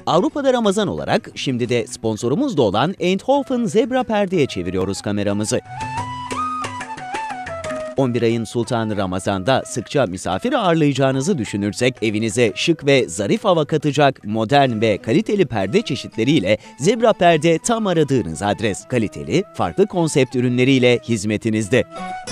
Avrupa'da Ramazan olarak şimdi de sponsorumuz da olan Eindhoven Zebra Perde'ye çeviriyoruz kameramızı. 11 ayın sultanı Ramazan'da sıkça misafir ağırlayacağınızı düşünürsek evinize şık ve zarif hava katacak modern ve kaliteli perde çeşitleriyle Zebra Perde tam aradığınız adres. Kaliteli, farklı konsept ürünleriyle hizmetinizde.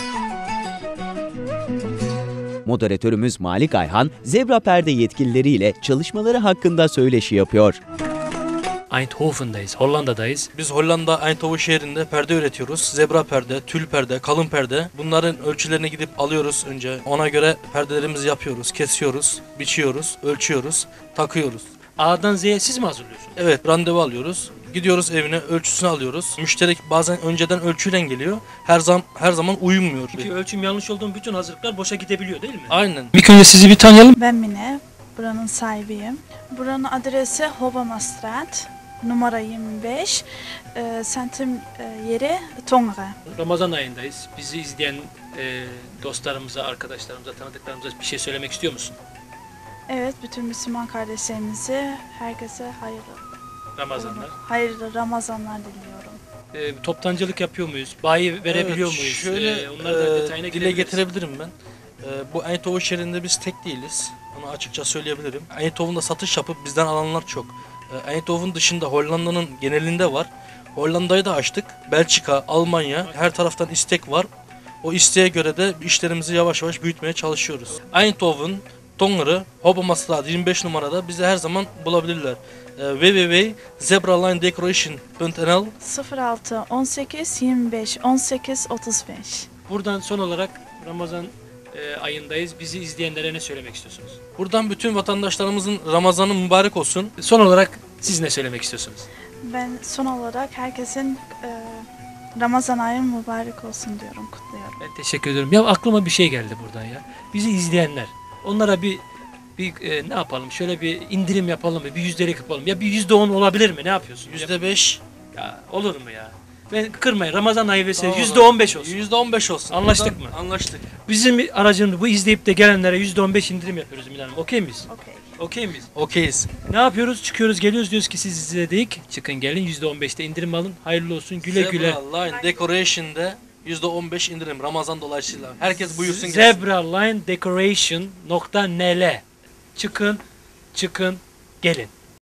Moderatörümüz Malik Ayhan, Zebra Perde yetkilileriyle çalışmaları hakkında söyleşi yapıyor. Eindhoven'dayız, Hollanda'dayız. Biz Hollanda Eindhoven şehrinde perde üretiyoruz. Zebra perde, tül perde, kalın perde. Bunların ölçülerine gidip alıyoruz önce. Ona göre perdelerimizi yapıyoruz, kesiyoruz, biçiyoruz, ölçüyoruz, takıyoruz. A'dan Z'ye siz mi hazırlıyorsunuz? Evet, randevu alıyoruz. Gidiyoruz evine, ölçüsünü alıyoruz. Müşteri bazen önceden ölçüyle geliyor. Her zaman uyumuyor. Çünkü ölçüm yanlış olduğum bütün hazırlıklar boşa gidebiliyor değil mi? Aynen. İlk önce sizi bir tanıyalım. Ben Mine, buranın sahibiyim. Buranın adresi Hobbemastraat, numara 25, semtim yeri Tongre. Ramazan ayındayız. Bizi izleyen dostlarımıza, arkadaşlarımıza, tanıdıklarımıza bir şey söylemek istiyor musun? Evet, bütün Müslüman kardeşlerimize, herkese hayırlı Ramazanlar diliyorum. Toptancılık yapıyor muyuz? Bayi verebiliyor muyuz? Şöyle Onları da detayına dile getirebilirim ben. Bu Eindhoven şehrinde biz tek değiliz. Onu açıkça söyleyebilirim. Eindhoven'da satış yapıp bizden alanlar çok. Eindhoven dışında Hollanda'nın genelinde var. Hollanda'yı da açtık. Belçika, Almanya, her taraftan istek var. O isteğe göre de işlerimizi yavaş yavaş büyütmeye çalışıyoruz. Eindhoven, Tongre, Hobbemastraat 25 numarada bizi her zaman bulabilirler. www.zebralinedecoration.nl 06 18 25 18 35. Buradan son olarak Ramazan ayındayız. Bizi izleyenlere ne söylemek istiyorsunuz? Buradan bütün vatandaşlarımızın Ramazanı mübarek olsun. Son olarak siz ne söylemek istiyorsunuz? Ben son olarak herkesin Ramazan ayı mübarek olsun diyorum, kutluyorum. Ben teşekkür ediyorum. Ya aklıma bir şey geldi buradan ya. Bizi izleyenler. Onlara bir ne yapalım? Şöyle bir indirim yapalım mı? Bir yüzdelik yapalım. Ya bir %10 olabilir mi? Ne yapıyorsun? %5. Ya olur mu ya? Ben kırmayın. Ramazan ayı vesaire %15 olsun. %15 olsun. Anlaştık mı? Anlaştık. Bizim aracını bu izleyip de gelenlere %15 indirim yapıyoruz Milan Hanım. Okey miyiz? Okey. Okey miyiz? Okeyiz. Ne yapıyoruz? Çıkıyoruz, geliyoruz, diyoruz ki siz izledik. Çıkın gelin %15'te indirim alın. Hayırlı olsun. Güle güle. Zebra Line Decoration'da %15 indirim Ramazan dolayısıyla. Herkes buyursun gelsin. Zebralinedecoration.nl Çıkın, gelin.